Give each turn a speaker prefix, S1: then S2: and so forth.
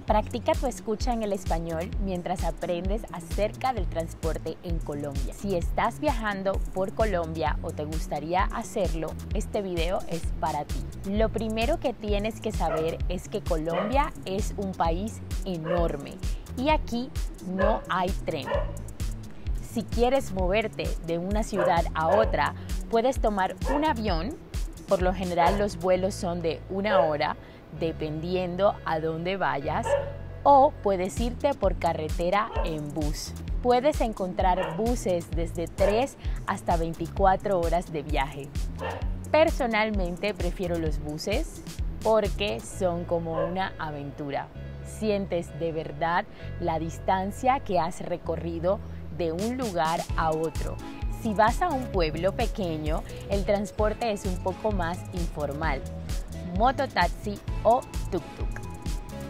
S1: Practica tu escucha en el español mientras aprendes acerca del transporte en Colombia. Si estás viajando por Colombia o te gustaría hacerlo, este video es para ti. Lo primero que tienes que saber es que Colombia es un país enorme y aquí no hay tren. Si quieres moverte de una ciudad a otra, puedes tomar un avión. Por lo general los vuelos son de 1 hora, dependiendo a dónde vayas, o puedes irte por carretera en bus. Puedes encontrar buses desde 3 hasta 24 horas de viaje. Personalmente prefiero los buses porque son como una aventura. Sientes de verdad la distancia que has recorrido de un lugar a otro. Si vas a un pueblo pequeño, el transporte es un poco más informal, mototaxi o tuk-tuk.